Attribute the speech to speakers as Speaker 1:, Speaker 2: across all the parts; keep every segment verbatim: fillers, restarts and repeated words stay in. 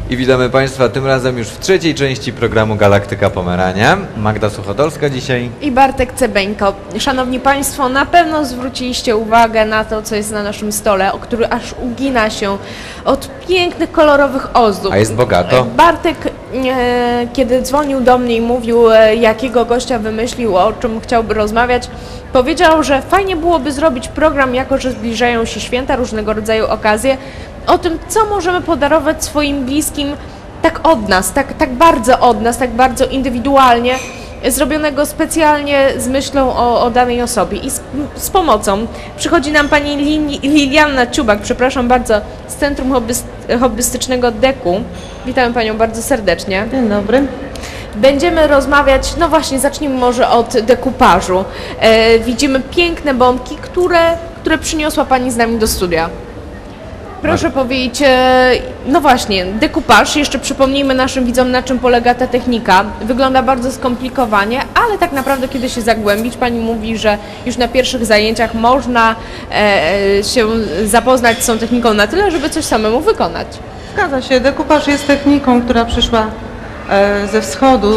Speaker 1: I witamy Państwa tym razem już w trzeciej części programu Galaktyka Pomerania. Magda Suchodolska dzisiaj.
Speaker 2: I Bartek Cebeńko. Szanowni Państwo, na pewno zwróciliście uwagę na to, co jest na naszym stole, o który aż ugina się od pięknych, kolorowych ozdób.
Speaker 1: A jest bogato.
Speaker 2: Bartek, e, kiedy dzwonił do mnie i mówił, e, jakiego gościa wymyślił, o czym chciałby rozmawiać, powiedział, że fajnie byłoby zrobić program, jako że zbliżają się święta, różnego rodzaju okazje, o tym, co możemy podarować swoim bliskim tak od nas, tak, tak bardzo od nas, tak bardzo indywidualnie, zrobionego specjalnie z myślą o, o danej osobie i z, z pomocą. Przychodzi nam pani Lini, Lilianna Ciubak, przepraszam bardzo, z Centrum Hobbyst, Hobbystycznego Deku. Witamy Panią bardzo serdecznie.
Speaker 3: Dzień dobry.
Speaker 2: Będziemy rozmawiać, no właśnie, zacznijmy może od dekupażu. E, widzimy piękne bombki, które, które przyniosła Pani z nami do studia. Proszę powiedzieć, no właśnie, dekupaż, jeszcze przypomnijmy naszym widzom, na czym polega ta technika. Wygląda bardzo skomplikowanie, ale tak naprawdę, kiedy się zagłębić, Pani mówi, że już na pierwszych zajęciach można e, się zapoznać z tą techniką na tyle, żeby coś samemu wykonać.
Speaker 3: Zgadza się, dekupaż jest techniką, która przyszła e, ze wschodu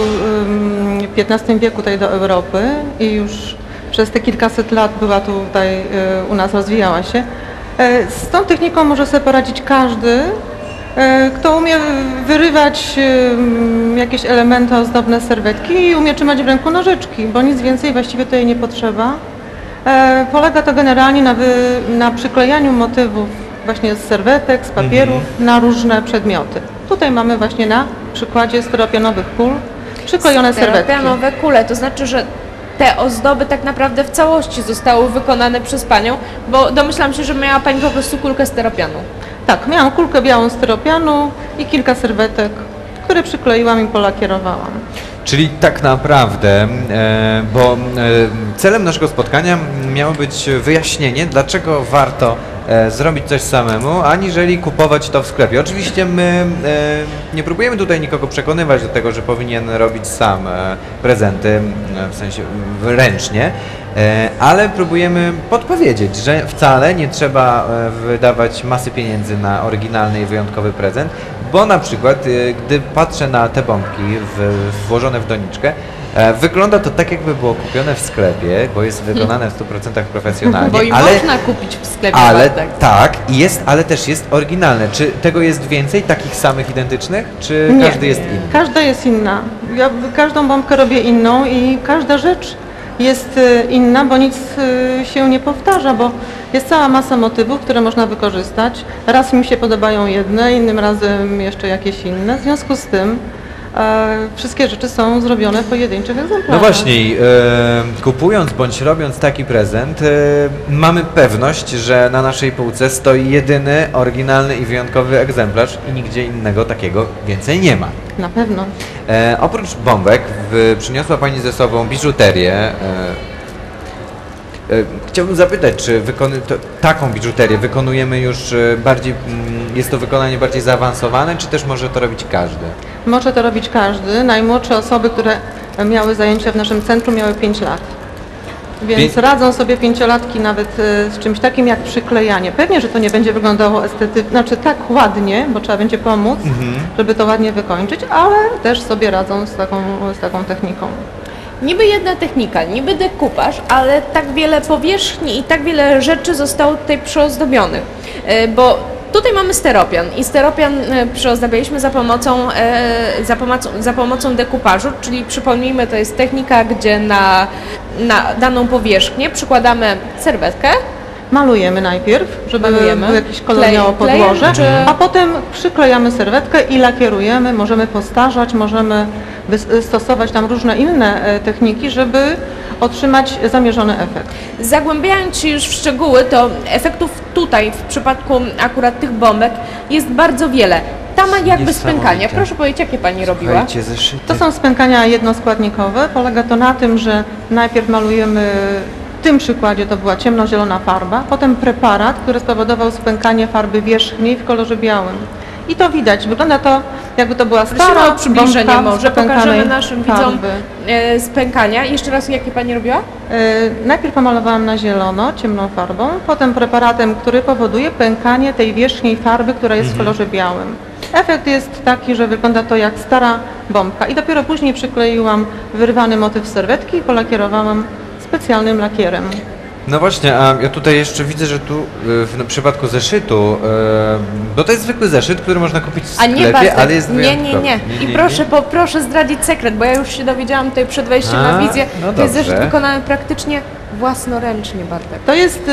Speaker 3: w piętnastym wieku tutaj do Europy i już przez te kilkaset lat była tutaj e, u nas, rozwijała się. Z tą techniką może sobie poradzić każdy, kto umie wyrywać jakieś elementy ozdobne, serwetki i umie trzymać w ręku nożyczki, bo nic więcej właściwie tutaj nie potrzeba. Polega to generalnie na, wy, na przyklejaniu motywów właśnie z serwetek, z papierów mhm. na różne przedmioty. Tutaj mamy właśnie na przykładzie styropianowych kul przyklejone serwetki.
Speaker 2: Styropianowe kule, to znaczy, że te ozdoby tak naprawdę w całości zostały wykonane przez Panią, bo domyślam się, że miała Pani po prostu kulkę styropianu.
Speaker 3: Tak, miałam kulkę białą styropianu i kilka serwetek, które przykleiłam i polakierowałam.
Speaker 1: Czyli tak naprawdę, e, bo e, celem naszego spotkania miało być wyjaśnienie, dlaczego warto e, zrobić coś samemu, aniżeli kupować to w sklepie. Oczywiście my e, nie próbujemy tutaj nikogo przekonywać do tego, że powinien robić sam e, prezenty, e, w sensie ręcznie, e, ale próbujemy podpowiedzieć, że wcale nie trzeba e, wydawać masy pieniędzy na oryginalny i wyjątkowy prezent, bo na przykład, e, gdy patrzę na te bombki w, włożone w doniczkę, e, wygląda to tak, jakby było kupione w sklepie, bo jest wykonane w stu procentach profesjonalnie.
Speaker 2: Bo i
Speaker 1: ale,
Speaker 2: można kupić w sklepie.
Speaker 1: Ale
Speaker 2: Bartek.
Speaker 1: tak, jest, ale też jest oryginalne. Czy tego jest więcej, takich samych identycznych, czy
Speaker 3: Nie,
Speaker 1: każdy jest inny?
Speaker 3: Każda jest inna. Ja każdą bombkę robię inną i każda rzecz jest inna, bo nic się nie powtarza, bo jest cała masa motywów, które można wykorzystać. Raz mi się podobają jedne, innym razem jeszcze jakieś inne. W związku z tym e, wszystkie rzeczy są zrobione w pojedynczych egzemplarzach.
Speaker 1: No właśnie, e, kupując bądź robiąc taki prezent, e, mamy pewność, że na naszej półce stoi jedyny, oryginalny i wyjątkowy egzemplarz i nigdzie innego takiego więcej nie ma.
Speaker 3: Na pewno.
Speaker 1: E, oprócz bombek w, przyniosła Pani ze sobą biżuterię. E, e, chciałbym zapytać, czy wykony, to, taką biżuterię wykonujemy już bardziej, jest to wykonanie bardziej zaawansowane, czy też może to robić każdy?
Speaker 3: Może to robić każdy. Najmłodsze osoby, które miały zajęcia w naszym centrum, miały pięć lat. Więc Pię... radzą sobie pięciolatki nawet z czymś takim jak przyklejanie. Pewnie, że to nie będzie wyglądało estetycznie, znaczy tak ładnie, bo trzeba będzie pomóc, mhm. żeby to ładnie wykończyć, ale też sobie radzą z taką, z taką techniką.
Speaker 2: Niby jedna technika, niby dekupaż, ale tak wiele powierzchni i tak wiele rzeczy zostało tutaj przyozdobionych, bo tutaj mamy steropian i steropian przyozdabialiśmy za pomocą, za pomocą, za pomocą dekupażu, czyli przypomnijmy, to jest technika, gdzie na, na daną powierzchnię przykładamy serwetkę.
Speaker 3: Malujemy najpierw, żeby
Speaker 2: Malujemy.
Speaker 3: jakiś kolor miało podłoże,
Speaker 2: czy...
Speaker 3: a potem przyklejamy serwetkę i lakierujemy. Możemy postarzać, możemy stosować tam różne inne techniki, żeby otrzymać zamierzony efekt.
Speaker 2: Zagłębiając się już w szczegóły, to efektów tutaj, w przypadku akurat tych bombek, jest bardzo wiele. Ta ma jakby spękania. Proszę powiedzieć, jakie Pani robiła?
Speaker 3: To są spękania jednoskładnikowe. Polega to na tym, że najpierw malujemy, w tym przykładzie to była ciemnozielona farba, potem preparat, który spowodował spękanie farby wierzchniej w kolorze białym. I to widać, wygląda to, jakby to była stara
Speaker 2: o przybliżenie może, pokażemy naszym
Speaker 3: farby.
Speaker 2: widzom e, spękania. Jeszcze raz, jakie Pani robiła? E,
Speaker 3: najpierw pomalowałam na zielono, ciemną farbą, potem preparatem, który powoduje pękanie tej wierzchniej farby, która jest mhm. w kolorze białym. Efekt jest taki, że wygląda to jak stara bombka i dopiero później przykleiłam wyrwany motyw serwetki i polakierowałam specjalnym lakierem.
Speaker 1: No właśnie, a ja tutaj jeszcze widzę, że tu y, w przypadku zeszytu, y, bo to jest zwykły zeszyt, który można kupić w
Speaker 2: A
Speaker 1: sklepie,
Speaker 2: nie, Bartek,
Speaker 1: ale jest
Speaker 2: nie,
Speaker 1: wyjątkowy.
Speaker 2: nie, nie. I proszę, po, proszę zdradzić sekret, bo ja już się dowiedziałam tutaj przed wejściem
Speaker 1: A,
Speaker 2: na wizję.
Speaker 1: no
Speaker 2: to jest zeszyt
Speaker 1: dobrze.
Speaker 2: wykonany praktycznie własnoręcznie, Bartek.
Speaker 3: To jest,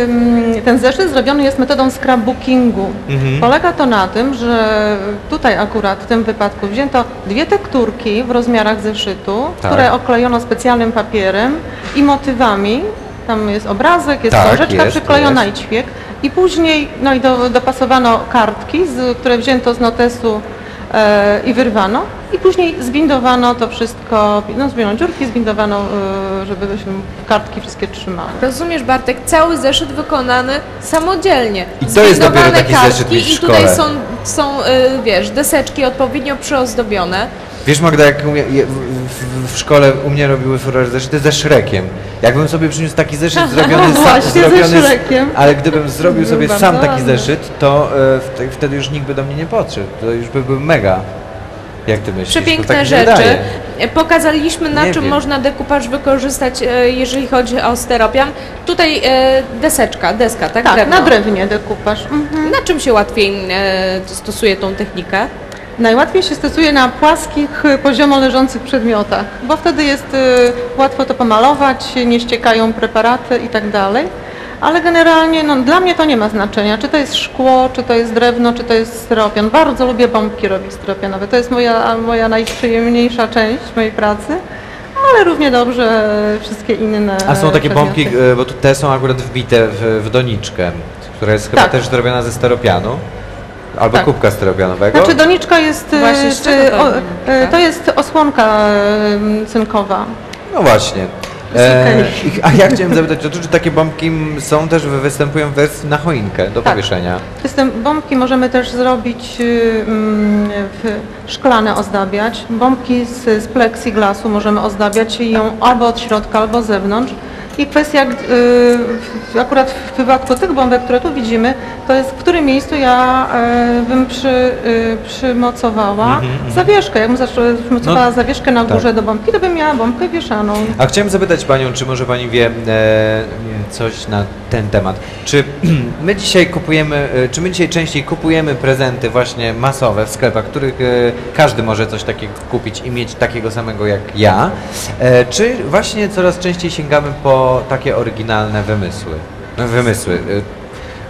Speaker 3: ym, ten zeszyt zrobiony jest metodą scrapbookingu.
Speaker 1: Mhm.
Speaker 3: Polega to na tym, że tutaj akurat w tym wypadku wzięto dwie tekturki w rozmiarach zeszytu,
Speaker 1: Tak.
Speaker 3: które oklejono specjalnym papierem i motywami. Tam jest obrazek, jest
Speaker 1: Tak,
Speaker 3: książeczka
Speaker 1: jest,
Speaker 3: przyklejona
Speaker 1: jest.
Speaker 3: i ćwiek. I później no i do, dopasowano kartki, z, które wzięto z notesu e, i wyrwano. I później zbindowano to wszystko, no zbindowano dziurki, zbindowano, e, żeby się kartki wszystkie trzymały.
Speaker 2: Rozumiesz, Bartek, cały zeszyt wykonany samodzielnie.
Speaker 1: I to jest dopiero
Speaker 2: Zbindowane
Speaker 1: taki
Speaker 2: kartki
Speaker 1: zeszyt mieć w
Speaker 2: i tutaj
Speaker 1: szkole.
Speaker 2: są, są y, wiesz, deseczki odpowiednio przyozdobione.
Speaker 1: Wiesz, Magda, jak u mnie, je- w, w, w szkole u mnie robiły furorę zeszyty ze Szrekiem. Jakbym sobie przyniósł taki zeszyt zrobiony,
Speaker 3: No
Speaker 1: sam,
Speaker 3: właśnie, ze
Speaker 1: zrobiony
Speaker 3: Szrekiem.
Speaker 1: ale gdybym zrobił
Speaker 3: Był
Speaker 1: sobie
Speaker 3: bardzo
Speaker 1: sam taki
Speaker 3: ładny.
Speaker 1: zeszyt, to e, wte- wtedy już nikt by do mnie nie podszedł. To już by był mega. Jak ty myślisz? Bo
Speaker 2: Przepiękne
Speaker 1: tak mi się
Speaker 2: rzeczy.
Speaker 1: wydaje.
Speaker 2: Pokazaliśmy, na
Speaker 1: Nie
Speaker 2: czym
Speaker 1: wiem.
Speaker 2: można dekupaż wykorzystać, e, jeżeli chodzi o steropian. Tutaj e, deseczka, deska, tak?
Speaker 3: Tak,
Speaker 2: Drewno.
Speaker 3: na drewnie dekupaż. Mhm.
Speaker 2: Na czym się łatwiej e, stosuje tą technikę?
Speaker 3: Najłatwiej się stosuje na płaskich, poziomo leżących przedmiotach, bo wtedy jest y, łatwo to pomalować, nie ściekają preparaty i tak dalej. Ale generalnie no, dla mnie to nie ma znaczenia, czy to jest szkło, czy to jest drewno, czy to jest styropian. Bardzo lubię bombki robić styropianowe, to jest moja, moja najprzyjemniejsza część mojej pracy, ale równie dobrze wszystkie inne
Speaker 1: A są takie
Speaker 3: przedmioty.
Speaker 1: bombki, e, bo tu te są akurat wbite w, w doniczkę, która jest chyba
Speaker 3: Tak.
Speaker 1: też zrobiona ze steropianu. Albo
Speaker 3: Tak.
Speaker 1: kubka steropianowego.
Speaker 3: Znaczy doniczka jest, y,
Speaker 2: Właśnie, z
Speaker 3: czy,
Speaker 2: czego to
Speaker 3: o,
Speaker 2: jest?
Speaker 3: y, to jest osłonka y, cynkowa.
Speaker 1: No właśnie.
Speaker 3: Jest
Speaker 1: E,
Speaker 3: okej.
Speaker 1: i- a ja chciałem zapytać, czy, czy takie bombki są też, występują w wersji na choinkę do
Speaker 3: Tak.
Speaker 1: powieszenia?
Speaker 3: System bombki możemy też zrobić y, mm, w szklane ozdabiać. Bombki z, z plexiglasu możemy ozdabiać i ją albo od środka, albo z zewnątrz. I kwestia, y, w- akurat w przypadku tych bombek, które tu widzimy, to jest w którym miejscu ja y, bym przy, y, przymocowała
Speaker 1: Mhm, mhm.
Speaker 3: zawieszkę. Jakbym zaczęła- przymocowała
Speaker 1: No,
Speaker 3: zawieszkę na
Speaker 1: tak.
Speaker 3: górze do bombki, to bym miała bombkę wieszaną.
Speaker 1: A chciałem zapytać Panią, czy może Pani wie e, coś na ten temat. Czy my dzisiaj kupujemy, e, czy my dzisiaj częściej kupujemy prezenty właśnie masowe w sklepach, których e, każdy może coś takiego kupić i mieć takiego samego jak ja, e, czy właśnie coraz częściej sięgamy po takie oryginalne wymysły? No, Wymysły. e,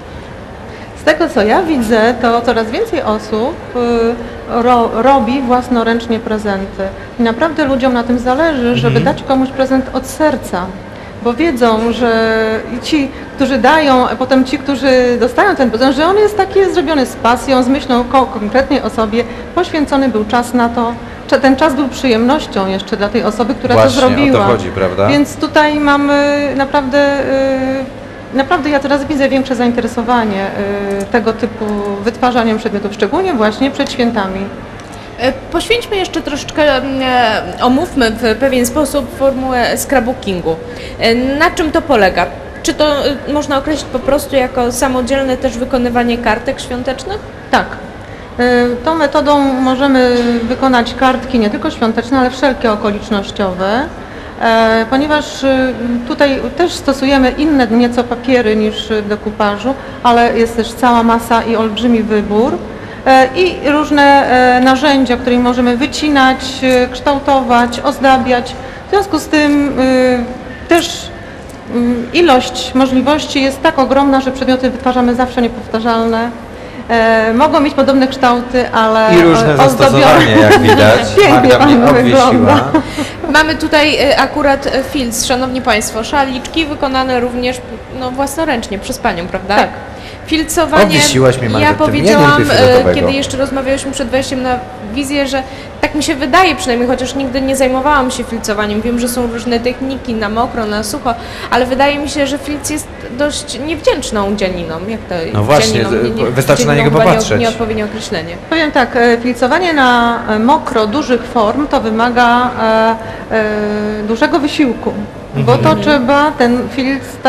Speaker 3: Z tego co ja widzę, to coraz więcej osób y, ro, robi własnoręcznie prezenty. I naprawdę ludziom na tym zależy, żeby dać komuś prezent od serca. Bo wiedzą, że i ci, którzy dają, a potem ci, którzy dostają ten prezent, że on jest taki jest zrobiony z pasją, z myślą o konkretnej osobie, poświęcony był czas na to. Cze- Ten czas był przyjemnością jeszcze dla tej osoby, która
Speaker 1: Właśnie,
Speaker 3: to
Speaker 1: o to
Speaker 3: zrobiła.
Speaker 1: chodzi, prawda?
Speaker 3: Więc tutaj mamy naprawdę, y, naprawdę ja teraz widzę większe zainteresowanie y, tego typu wytwarzaniem przedmiotów, szczególnie właśnie przed świętami.
Speaker 2: E, Poświęćmy jeszcze troszeczkę, e, omówmy w pewien sposób formułę scrapbookingu. E, Na czym to polega? Czy to e, można określić po prostu jako samodzielne też wykonywanie kartek świątecznych?
Speaker 3: Tak. Y, Tą metodą możemy wykonać kartki nie tylko świąteczne, ale wszelkie okolicznościowe, e, ponieważ y, tutaj też stosujemy inne nieco papiery niż w dekupażu, ale jest też cała masa i olbrzymi wybór e, i różne e, narzędzia, którymi możemy wycinać, e, kształtować, ozdabiać. W związku z tym y, też y, ilość możliwości jest tak ogromna, że przedmioty wytwarzamy zawsze niepowtarzalne. E, mogą mieć podobne kształty, ale
Speaker 1: I różne
Speaker 3: e,
Speaker 1: zastosowanie, jak widać.
Speaker 3: Pięknie
Speaker 1: Magda mnie
Speaker 3: pan wygląda.
Speaker 1: obwiesiła.
Speaker 2: Mamy tutaj e, akurat e, filc, szanowni Państwo, szaliczki wykonane również no, własnoręcznie przez Panią, prawda?
Speaker 3: Tak.
Speaker 2: Filcowanie,
Speaker 1: Obwiesiłaś mnie, Magda,
Speaker 2: ja
Speaker 1: tym
Speaker 2: powiedziałam,
Speaker 1: jeniem
Speaker 2: e,
Speaker 1: fioletowego.
Speaker 2: kiedy jeszcze rozmawiałyśmy przed wejściem na wizję, że tak mi się wydaje przynajmniej, chociaż nigdy nie zajmowałam się filcowaniem, wiem, że są różne techniki na mokro, na sucho, ale wydaje mi się, że filc jest dość niewdzięczną dzianiną. Jak to
Speaker 1: No właśnie,
Speaker 2: dzianiną?
Speaker 1: wystarczy na
Speaker 2: dzianiną
Speaker 1: niego
Speaker 2: chyba nie-
Speaker 1: popatrzeć.
Speaker 2: Nieodpowiednie określenie.
Speaker 3: Powiem tak, e, filcowanie na e, mokro dużych form to wymaga e, e, dużego wysiłku, bo to trzeba ten filc tak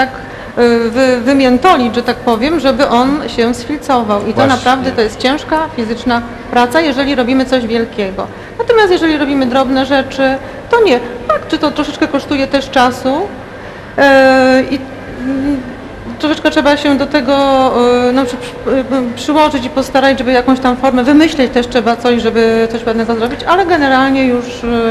Speaker 3: y, wy, wymiętolić, że tak powiem, żeby on się sfilcował. I to
Speaker 1: Właśnie.
Speaker 3: naprawdę to jest ciężka fizyczna praca, jeżeli robimy coś wielkiego. Natomiast jeżeli robimy drobne rzeczy, to nie. Tak, czy to troszeczkę kosztuje też czasu y, i mm, troszeczkę trzeba się do tego y, no, przy, przy, przyłożyć i postarać, żeby jakąś tam formę, wymyśleć też trzeba coś, żeby coś pewnego zrobić, ale generalnie już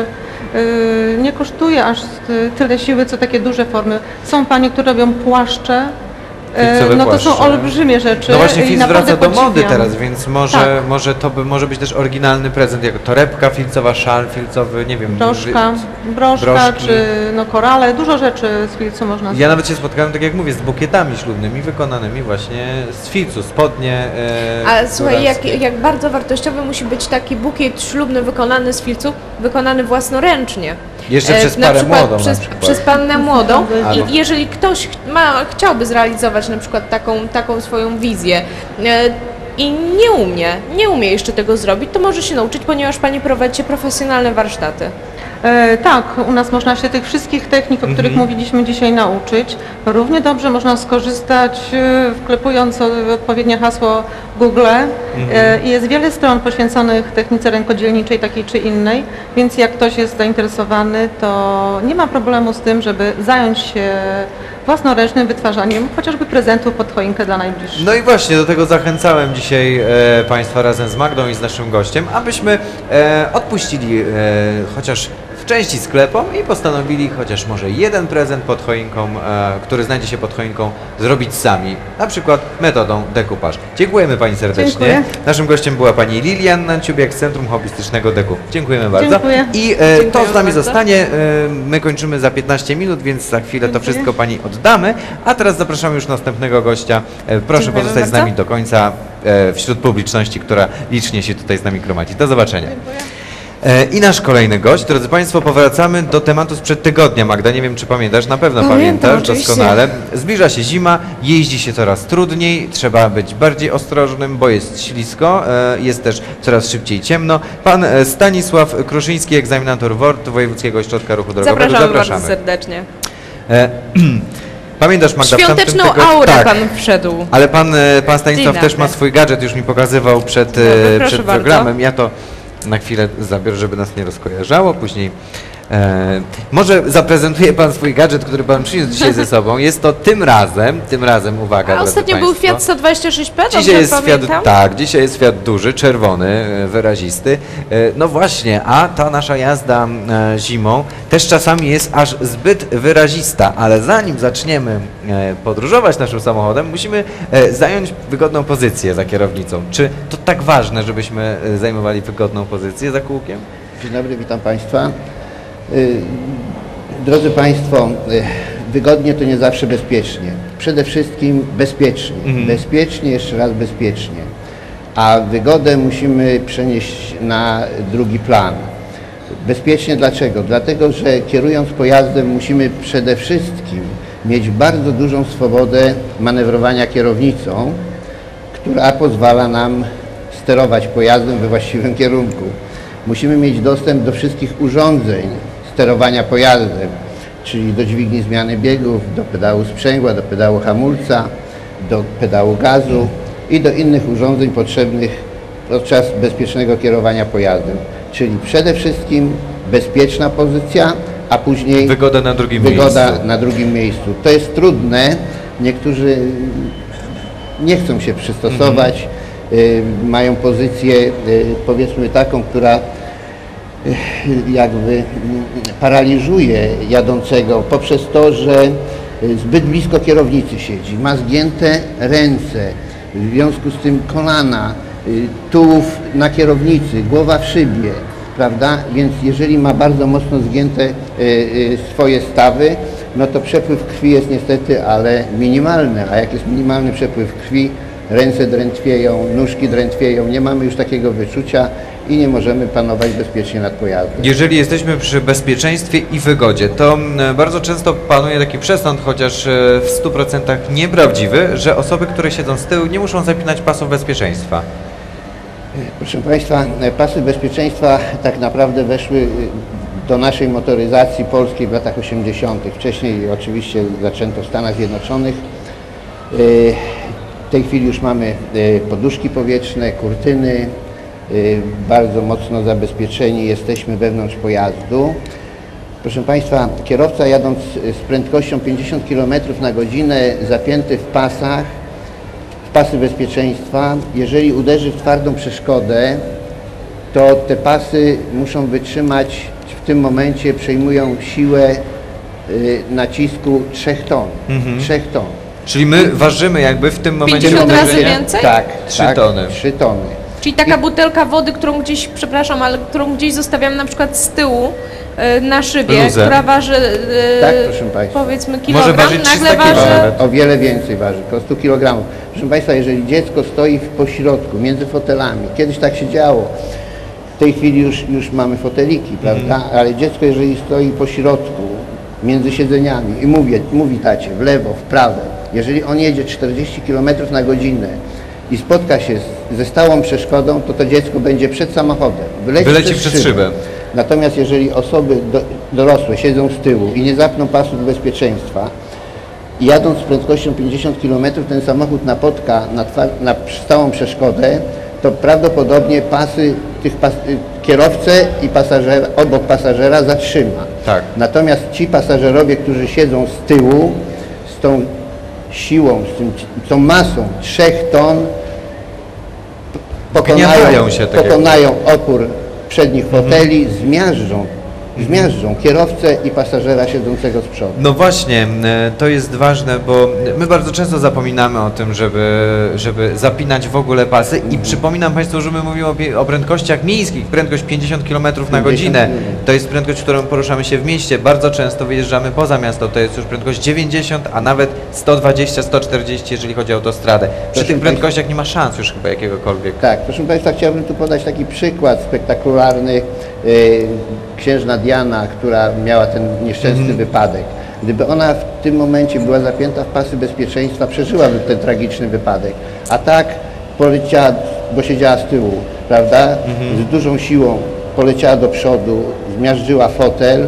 Speaker 3: y, y, nie kosztuje aż tyle siły, co takie duże formy. Są panie, które robią płaszcze,
Speaker 1: Filcowe
Speaker 3: y, no to są
Speaker 1: płaszcze.
Speaker 3: olbrzymie rzeczy.
Speaker 1: No właśnie
Speaker 3: i
Speaker 1: filc
Speaker 3: naprawdę
Speaker 1: wraca do mody
Speaker 3: podziwiam.
Speaker 1: teraz, więc może,
Speaker 3: Tak.
Speaker 1: może to by, może być też oryginalny prezent, jako torebka filcowa, szal filcowy, nie wiem.
Speaker 3: Broszka,
Speaker 1: wy-
Speaker 3: broszka
Speaker 1: broszki.
Speaker 3: czy no, korale, dużo rzeczy z filcu można zrobić.
Speaker 1: Ja nawet się spotkałem, tak jak mówię, z bukietami ślubnymi wykonanymi właśnie z filcu, spodnie e,
Speaker 2: A słuchaj, jak,
Speaker 1: góralskie.
Speaker 2: jak bardzo wartościowy musi być taki bukiet ślubny wykonany z filcu, wykonany własnoręcznie.
Speaker 1: Jeszcze
Speaker 2: E,
Speaker 1: przez
Speaker 2: na
Speaker 1: parę
Speaker 2: przykład
Speaker 1: młodą na
Speaker 2: przez,
Speaker 1: przykład.
Speaker 2: przez pannę młodą.
Speaker 1: Albo-
Speaker 2: I jeżeli ktoś ch- ma, chciałby zrealizować na przykład taką, taką swoją wizję e, i nie umie, nie umie jeszcze tego zrobić, to może się nauczyć, ponieważ pani prowadzi profesjonalne warsztaty.
Speaker 3: E, tak, u nas można się tych wszystkich technik, o których
Speaker 1: Mhm.
Speaker 3: mówiliśmy dzisiaj, nauczyć. Równie dobrze można skorzystać, e, wklepując o- odpowiednie hasło Google. E, i jest wiele stron poświęconych technice rękodzielniczej, takiej czy innej, więc jak ktoś jest zainteresowany, to nie ma problemu z tym, żeby zająć się własnoręcznym wytwarzaniem chociażby prezentów pod choinkę dla najbliższych.
Speaker 1: No i właśnie do tego zachęcałem dzisiaj e, Państwa razem z Magdą i z naszym gościem, abyśmy e, odpuścili e, chociaż w części sklepom i postanowili chociaż może jeden prezent pod choinką, e, który znajdzie się pod choinką, zrobić sami, na przykład metodą dekupaż. Dziękujemy Pani serdecznie.
Speaker 3: Dziękuję.
Speaker 1: Naszym gościem była Pani Lilian Nanciubiak z Centrum Hobbystycznego Deku. Dziękujemy bardzo.
Speaker 3: Dziękuję.
Speaker 1: I e, to
Speaker 2: Dziękuję
Speaker 1: z nami
Speaker 2: bardzo.
Speaker 1: zostanie. E, my kończymy za piętnaście minut, więc za chwilę to
Speaker 3: Dziękuję.
Speaker 1: wszystko Pani oddamy. A teraz zapraszamy już następnego gościa. E, proszę
Speaker 2: Dziękujemy
Speaker 1: pozostać z
Speaker 2: bardzo.
Speaker 1: nami do końca e, wśród publiczności, która licznie się tutaj z nami gromadzi. Do zobaczenia. E, I nasz kolejny gość, drodzy Państwo, powracamy do tematu sprzed tygodnia. Magda, nie wiem czy pamiętasz, na pewno
Speaker 2: Pamiętam,
Speaker 1: pamiętasz
Speaker 2: oczywiście.
Speaker 1: doskonale. Zbliża się zima, jeździ się coraz trudniej, trzeba być bardziej ostrożnym, bo jest ślisko, e, jest też coraz szybciej ciemno. Pan e, Stanisław Kruszyński, egzaminator W O R T Wojewódzkiego Ośrodka Ruchu Drogowego.
Speaker 2: Zapraszamy, bardzo serdecznie.
Speaker 1: E, Pamiętasz, Magda, w tamtym
Speaker 2: Świąteczną
Speaker 1: tygodniu-
Speaker 2: aurę
Speaker 1: tak,
Speaker 2: pan wszedł.
Speaker 1: ale pan, e, pan Stanisław
Speaker 2: Dzień
Speaker 1: też
Speaker 2: dobry.
Speaker 1: ma swój gadżet, już mi pokazywał przed, e,
Speaker 2: Dobry, proszę
Speaker 1: przed
Speaker 2: bardzo.
Speaker 1: programem. Ja to na chwilę zabiorę, żeby nas nie rozkojarzało. Później e, może zaprezentuje pan swój gadżet, który pan przyniósł dzisiaj ze sobą. Jest to tym razem, tym razem, uwaga,
Speaker 2: A
Speaker 1: drodzy
Speaker 2: ostatnio był
Speaker 1: państwo.
Speaker 2: Fiat sto dwadzieścia sześć P,
Speaker 1: Dzisiaj
Speaker 2: dobrze
Speaker 1: jest Fiat,
Speaker 2: pamiętam?
Speaker 1: tak, dzisiaj jest Fiat duży, czerwony, e, wyrazisty. E, No właśnie, a ta nasza jazda e, zimą też czasami jest aż zbyt wyrazista, ale zanim zaczniemy e, podróżować naszym samochodem, musimy e, zająć wygodną pozycję za kierownicą. Czy to tak ważne, żebyśmy e, zajmowali wygodną pozycję za kółkiem?
Speaker 4: Dzień dobry, witam Państwa. Y, Drodzy Państwo, y, wygodnie to nie zawsze bezpiecznie. Przede wszystkim bezpiecznie. Bezpiecznie, jeszcze raz bezpiecznie. A wygodę musimy przenieść na drugi plan. Bezpiecznie dlaczego? Dlatego, że kierując pojazdem musimy przede wszystkim mieć bardzo dużą swobodę manewrowania kierownicą, która pozwala nam sterować pojazdem we właściwym kierunku. Musimy mieć dostęp do wszystkich urządzeń sterowania pojazdem, czyli do dźwigni zmiany biegów, do pedału sprzęgła, do pedału hamulca, do pedału gazu i do innych urządzeń potrzebnych podczas bezpiecznego kierowania pojazdem. Czyli przede wszystkim bezpieczna pozycja, a później
Speaker 1: Wygoda na drugim
Speaker 4: wygoda
Speaker 1: miejscu.
Speaker 4: na drugim miejscu. To jest trudne. Niektórzy nie chcą się przystosować, y, mają pozycję y, powiedzmy taką, która y, jakby y, paraliżuje jadącego poprzez to, że y, zbyt blisko kierownicy siedzi, ma zgięte ręce, w związku z tym kolana, y, tułów na kierownicy, głowa w szybie, prawda? Więc jeżeli ma bardzo mocno zgięte y, y, swoje stawy, no to przepływ krwi jest niestety, ale minimalny, a jak jest minimalny przepływ krwi, ręce drętwieją, nóżki drętwieją, nie mamy już takiego wyczucia i nie możemy panować bezpiecznie nad pojazdem.
Speaker 1: Jeżeli jesteśmy przy bezpieczeństwie i wygodzie, to mm, bardzo często panuje taki przesąd, chociaż e, w stu procentach nieprawdziwy, że osoby, które siedzą z tyłu, nie muszą zapinać pasów bezpieczeństwa.
Speaker 4: Proszę Państwa, pasy bezpieczeństwa tak naprawdę weszły do naszej motoryzacji polskiej w latach osiemdziesiątych. Wcześniej oczywiście zaczęto w Stanach Zjednoczonych. W tej chwili już mamy poduszki powietrzne, kurtyny, bardzo mocno zabezpieczeni jesteśmy wewnątrz pojazdu. Proszę Państwa, kierowca jadąc z prędkością pięćdziesiąt kilometrów na godzinę zapięty w pasach, w pasy bezpieczeństwa, jeżeli uderzy w twardą przeszkodę, to te pasy muszą wytrzymać, w tym momencie przejmują siłę y, nacisku trzech ton.
Speaker 1: Mhm.
Speaker 4: trzech ton.
Speaker 1: Czyli my ważymy jakby w tym momencie...
Speaker 2: pięćdziesiąt razy
Speaker 1: uderzenia?
Speaker 2: więcej?
Speaker 4: Tak,
Speaker 1: Trzy
Speaker 4: tak,
Speaker 1: tony.
Speaker 4: trzy tony.
Speaker 2: Czyli taka butelka wody, którą gdzieś, przepraszam, ale którą gdzieś zostawiamy na przykład z tyłu y, na szybie,
Speaker 1: Luzem.
Speaker 2: która waży y,
Speaker 4: Tak, proszę Państwa.
Speaker 2: powiedzmy kilogram,
Speaker 1: ważyć trzysta
Speaker 2: nagle
Speaker 1: kilo
Speaker 2: waży...
Speaker 1: nawet.
Speaker 4: O wiele więcej waży, około stu kilogramów. Proszę Państwa, jeżeli dziecko stoi w pośrodku, między fotelami, kiedyś tak się działo, w tej chwili już, już mamy foteliki, prawda?
Speaker 1: Mhm.
Speaker 4: Ale dziecko, jeżeli stoi po środku, między siedzeniami i mówi, mówi tacie w lewo, w prawo, jeżeli on jedzie czterdzieści kilometrów na godzinę i spotka się z, ze stałą przeszkodą, to to dziecko będzie przed samochodem, wyleci,
Speaker 1: Wyleci
Speaker 4: przez,
Speaker 1: przez szybę.
Speaker 4: Natomiast jeżeli osoby do, dorosłe siedzą z tyłu i nie zapną pasów bezpieczeństwa, i jadąc z prędkością pięćdziesiąt kilometrów ten samochód napotka na, twar- na stałą przeszkodę, to prawdopodobnie pasy tych pas- kierowcę i pasażera, obok pasażera zatrzyma.
Speaker 1: Tak.
Speaker 4: Natomiast ci pasażerowie, którzy siedzą z tyłu, z tą siłą, z tym, tą masą trzech ton,
Speaker 1: Gniatają
Speaker 4: pokonają,
Speaker 1: się, tak jakby.
Speaker 4: pokonają opór przednich foteli, zmiażdżą, zmiażdżą kierowcę i pasażera siedzącego z przodu.
Speaker 1: No właśnie, e, to jest ważne, bo my bardzo często zapominamy o tym, żeby, żeby zapinać w ogóle pasy i przypominam Państwu, że my mówimy o, pie- o prędkościach miejskich. Prędkość pięćdziesiąt kilometrów na
Speaker 4: pięćdziesiąt
Speaker 1: godzinę
Speaker 4: kilometrów.
Speaker 1: to jest prędkość, którą poruszamy się w mieście. Bardzo często wyjeżdżamy poza miasto, to jest już prędkość dziewięćdziesiąt, a nawet sto dwadzieścia, sto czterdzieści, jeżeli chodzi o autostradę. Przy
Speaker 4: Proszę
Speaker 1: tych
Speaker 4: Państwa-
Speaker 1: prędkościach nie ma szans już chyba jakiegokolwiek.
Speaker 4: Tak, proszę Państwa, chciałbym tu podać taki przykład spektakularny. Yy, księżna Diana, która miała ten nieszczęsny
Speaker 1: Mhm.
Speaker 4: wypadek. Gdyby ona w tym momencie była zapięta w pasy bezpieczeństwa, przeżyłaby ten tragiczny wypadek. A tak poleciała, bo siedziała z tyłu, prawda? Z dużą siłą poleciała do przodu, zmiażdżyła fotel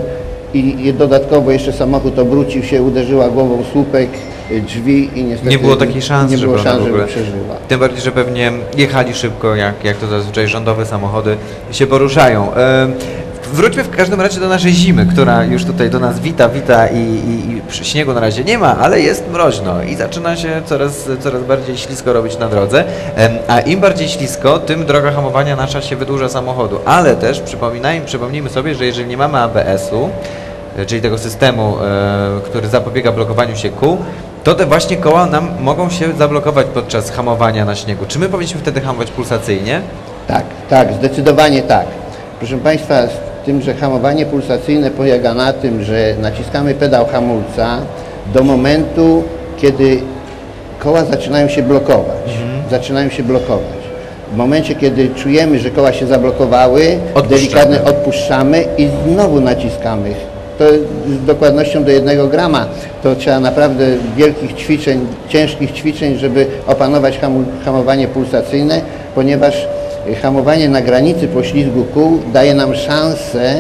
Speaker 4: i i dodatkowo jeszcze samochód obrócił się, uderzyła głową w słupek y, drzwi i niestety
Speaker 1: Nie było takiej szansy,
Speaker 4: nie
Speaker 1: żeby
Speaker 4: było
Speaker 1: ona
Speaker 4: szans,
Speaker 1: w ogóle...
Speaker 4: żeby przeżyła.
Speaker 1: Tym bardziej, że pewnie jechali szybko, jak, jak to zazwyczaj rządowe samochody się poruszają. E, wróćmy w każdym razie do naszej zimy, która już tutaj do nas wita, wita i, i, i przy śniegu na razie nie ma, ale jest mroźno i zaczyna się coraz, coraz bardziej ślisko robić na drodze, e, a im bardziej ślisko, tym droga hamowania nasza się wydłuża samochodu, ale też przypominajmy, przypomnijmy sobie, że jeżeli nie mamy A B S-u, czyli tego systemu, e, który zapobiega blokowaniu się kół, to te właśnie koła nam mogą się zablokować podczas hamowania na śniegu. Czy my powinniśmy wtedy hamować pulsacyjnie?
Speaker 4: Tak, tak, zdecydowanie tak. Proszę Państwa, z tym, że hamowanie pulsacyjne polega na tym, że naciskamy pedał hamulca do momentu, kiedy koła zaczynają się blokować. Zaczynają się blokować. W momencie, kiedy czujemy, że koła się zablokowały,
Speaker 1: Odpuszczamy.
Speaker 4: delikatnie odpuszczamy i znowu naciskamy. To z dokładnością do jednego grama. To trzeba naprawdę wielkich ćwiczeń, ciężkich ćwiczeń, żeby opanować hamu, hamowanie pulsacyjne, ponieważ hamowanie na granicy poślizgu kół daje nam szansę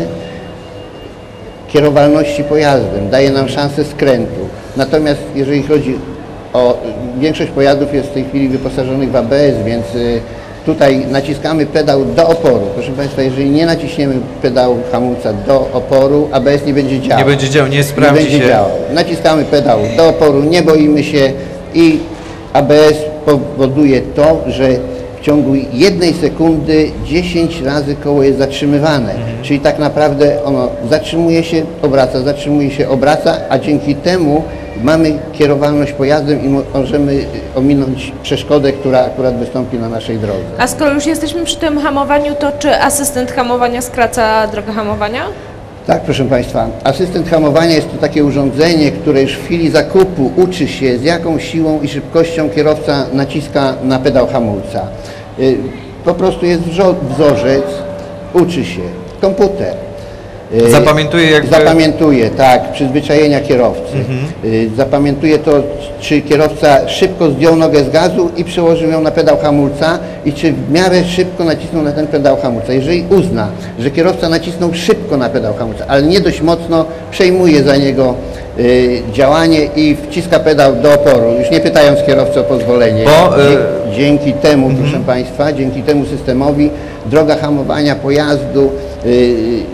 Speaker 4: kierowalności pojazdem, daje nam szansę skrętu. Natomiast jeżeli chodzi o... Większość pojazdów jest w tej chwili wyposażonych w A B S, więc y, tutaj naciskamy pedał do oporu. Proszę Państwa, jeżeli nie naciśniemy pedału hamulca do oporu, A B S nie będzie działał.
Speaker 1: Nie będzie działał, nie
Speaker 4: Nie
Speaker 1: sprawdzi
Speaker 4: będzie
Speaker 1: się.
Speaker 4: działał. Naciskamy pedał do oporu, nie boimy się i A B S powoduje to, że w ciągu jednej sekundy dziesięć razy koło jest zatrzymywane.
Speaker 1: Mhm.
Speaker 4: Czyli tak naprawdę ono zatrzymuje się, obraca, zatrzymuje się, obraca, a dzięki temu mamy kierowalność pojazdem i mo- możemy ominąć przeszkodę, która akurat wystąpi na naszej drodze.
Speaker 2: A skoro już jesteśmy przy tym hamowaniu, to czy asystent hamowania skraca drogę hamowania?
Speaker 4: Tak, proszę Państwa, asystent hamowania jest to takie urządzenie, które już w chwili zakupu uczy się, z jaką siłą i szybkością kierowca naciska na pedał hamulca. Y, Po prostu jest wzo- wzorzec, uczy się, komputer. Y,
Speaker 1: Zapamiętuje jakby...
Speaker 4: Zapamiętuje, tak, przyzwyczajenia kierowcy. Y, Zapamiętuje to, czy kierowca szybko zdjął nogę z gazu i przełożył ją na pedał hamulca i czy w miarę szybko nacisnął na ten pedał hamulca. Jeżeli uzna, że kierowca nacisnął szybko na pedał hamulca, ale nie dość mocno, przejmuje za niego y, działanie i wciska pedał do oporu, już nie pytając kierowcy o pozwolenie.
Speaker 1: Bo, y...
Speaker 4: Dzie- dzięki temu, mm-hmm. proszę Państwa, dzięki temu systemowi droga hamowania pojazdu y,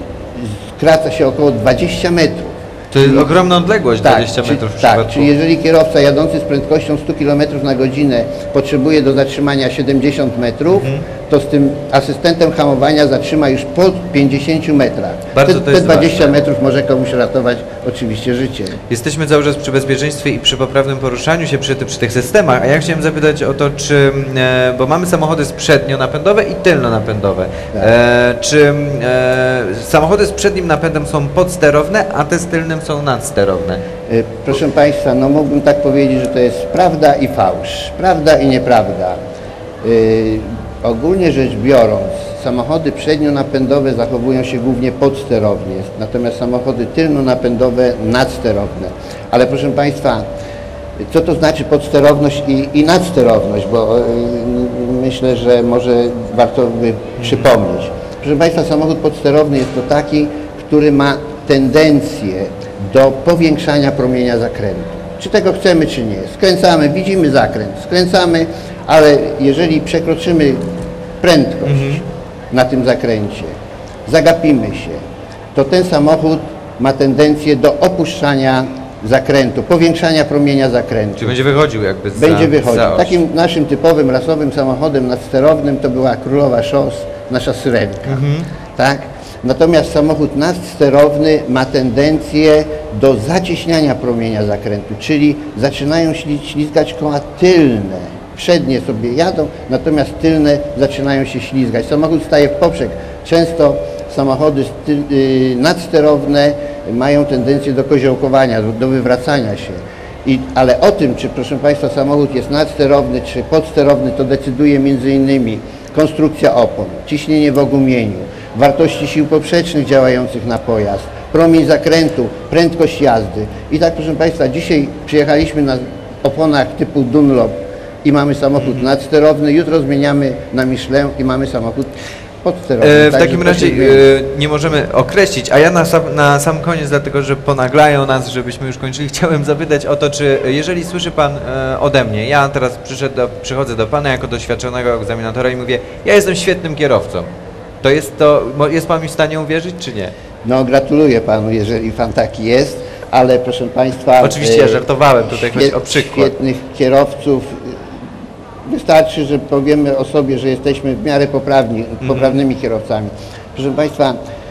Speaker 4: skraca się około dwadzieścia metrów.
Speaker 1: To jest ogromna odległość,
Speaker 4: tak,
Speaker 1: dwadzieścia metrów w
Speaker 4: Tak,
Speaker 1: przypadku.
Speaker 4: czyli jeżeli kierowca jadący z prędkością sto kilometrów na godzinę potrzebuje do zatrzymania siedemdziesiąt metrów, mhm. to z tym asystentem hamowania zatrzyma już po pięćdziesięciu metrach.
Speaker 1: Bardzo
Speaker 4: te,
Speaker 1: to jest
Speaker 4: te dwadzieścia
Speaker 1: ważne.
Speaker 4: metrów może komuś ratować oczywiście życie.
Speaker 1: Jesteśmy cały czas przy bezpieczeństwie i przy poprawnym poruszaniu się przy, ty, przy tych systemach, a ja chciałem zapytać o to, czy, e, bo mamy samochody sprzednio-napędowe i tylno-napędowe.
Speaker 4: Tak.
Speaker 1: E, czy e, samochody z przednim napędem są podsterowne, a te z tylnym są nadsterowne?
Speaker 4: E, proszę Państwa, no mógłbym tak powiedzieć, że to jest prawda i fałsz, prawda i nieprawda. E, ogólnie rzecz biorąc, samochody przednionapędowe zachowują się głównie podsterownie, natomiast samochody tylnonapędowe nadsterowne. Ale proszę Państwa, co to znaczy podsterowność i, i nadsterowność, bo y, myślę, że może warto by przypomnieć. Proszę Państwa, samochód podsterowny jest to taki, który ma tendencję do powiększania promienia zakrętu. Czy tego chcemy, czy nie. Skręcamy, widzimy zakręt, skręcamy, ale jeżeli przekroczymy prędkość mhm. na tym zakręcie, zagapimy się, to ten samochód ma tendencję do opuszczania zakrętu, powiększania promienia zakrętu.
Speaker 1: Czy będzie wychodził jakby za
Speaker 4: Będzie wychodził.
Speaker 1: za oś.
Speaker 4: Takim naszym typowym, rasowym samochodem nadsterownym to była Królowa Szos, nasza syrenka. Mhm. Tak? Natomiast samochód nadsterowny ma tendencję do zacieśniania promienia zakrętu, czyli zaczynają ślizgać koła tylne. Przednie sobie jadą, natomiast tylne zaczynają się ślizgać. Samochód staje w poprzek. Często samochody styl, yy, nadsterowne mają tendencję do koziołkowania, do, do wywracania się. I, ale o tym, czy proszę Państwa samochód jest nadsterowny, czy podsterowny, to decyduje między innymi konstrukcja opon, ciśnienie w ogumieniu, wartości sił poprzecznych działających na pojazd, promień zakrętu, prędkość jazdy. I tak proszę Państwa, dzisiaj przyjechaliśmy na oponach typu Dunlop i mamy samochód mm. nadsterowny, jutro zmieniamy na Michelin i mamy samochód podsterowny.
Speaker 1: E, w
Speaker 4: Także
Speaker 1: takim razie e, nie możemy określić, a ja na sam, na sam koniec, dlatego że ponaglają nas, żebyśmy już kończyli, chciałem zapytać o to, czy jeżeli słyszy Pan e, ode mnie, ja teraz przyszedł do, przychodzę do Pana jako doświadczonego egzaminatora i mówię, ja jestem świetnym kierowcą, to jest to, jest Pan mi w stanie uwierzyć, czy nie?
Speaker 4: No gratuluję Panu, jeżeli Pan taki jest, ale proszę Państwa...
Speaker 1: Oczywiście ja żartowałem, tutaj chodzi o przykład.
Speaker 4: Świetnych kierowców. Wystarczy, że powiemy o sobie, że jesteśmy w miarę poprawni, poprawnymi kierowcami. Proszę Państwa,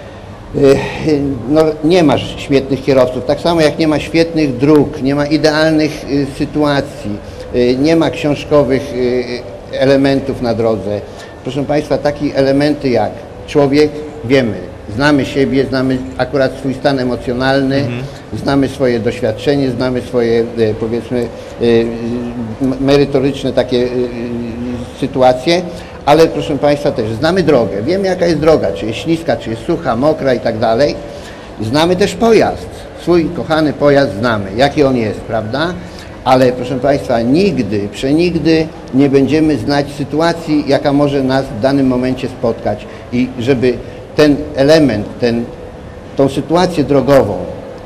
Speaker 4: no, nie ma świetnych kierowców, tak samo jak nie ma świetnych dróg, nie ma idealnych sytuacji, nie ma książkowych elementów na drodze. Proszę Państwa, takie elementy jak człowiek, wiemy, znamy siebie, znamy akurat swój stan emocjonalny, mhm. znamy swoje doświadczenie, znamy swoje, powiedzmy, merytoryczne takie sytuacje, ale proszę Państwa też znamy drogę, wiemy jaka jest droga, czy jest śliska, czy jest sucha, mokra i tak dalej. Znamy też pojazd, swój kochany pojazd znamy, jaki on jest, prawda? Ale proszę Państwa, nigdy, przenigdy nie będziemy znać sytuacji, jaka może nas w danym momencie spotkać i żeby ten element, ten, tą sytuację drogową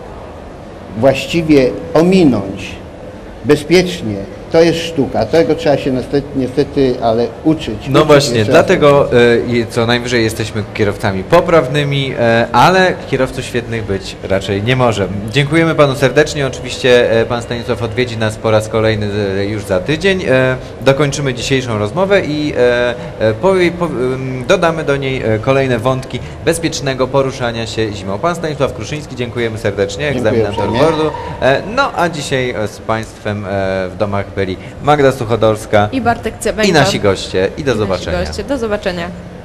Speaker 4: właściwie ominąć bezpiecznie, to jest sztuka. Tego trzeba się niestety, niestety ale uczyć.
Speaker 1: No
Speaker 4: uczyć
Speaker 1: właśnie, dlatego y, co najwyżej jesteśmy kierowcami poprawnymi, y, ale kierowców świetnych być raczej nie może. Dziękujemy Panu serdecznie. Oczywiście y, Pan Stanisław odwiedzi nas po raz kolejny y, już za tydzień. Y, dokończymy dzisiejszą rozmowę i y, y, po, po, y, dodamy do niej y, kolejne wątki bezpiecznego poruszania się zimą. Pan Stanisław Kruszyński, dziękujemy serdecznie, egzaminator bordu. Y, no a dzisiaj y, z Państwem y, w domach byli Magda Suchodolska
Speaker 2: i Bartek Cebeńko.
Speaker 1: I nasi goście. I do
Speaker 2: I
Speaker 1: zobaczenia.
Speaker 2: Nasi goście. Do zobaczenia.